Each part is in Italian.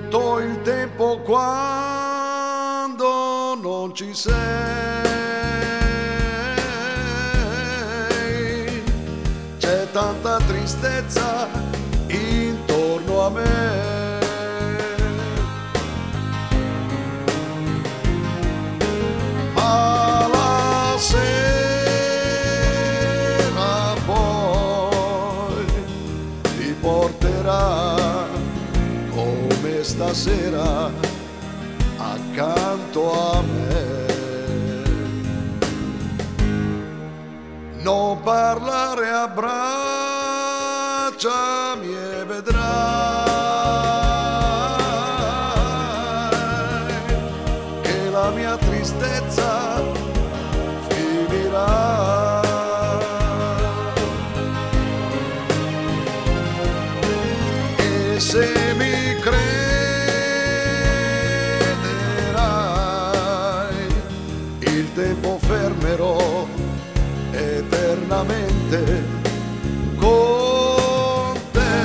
tutto il tempo quando non ci sei, c'è tanta tristezza intorno a me. Ma la sera poi ti porterà come stasera accanto a me. Non parlare, abbracciami e vedrai che la mia tristezza finirà. E se mi crederai, il tempo fermerò eternamente con te.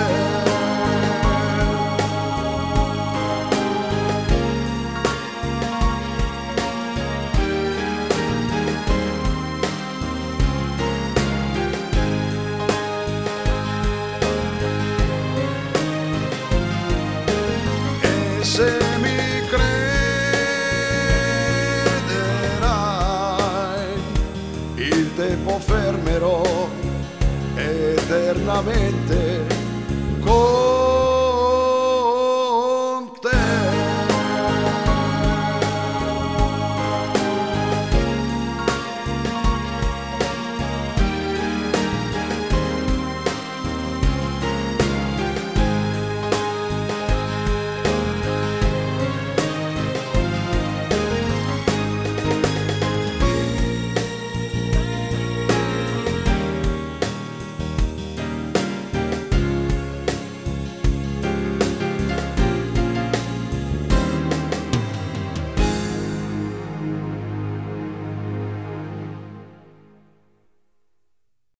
E se mi crederai, il tempo fermerò eternamente con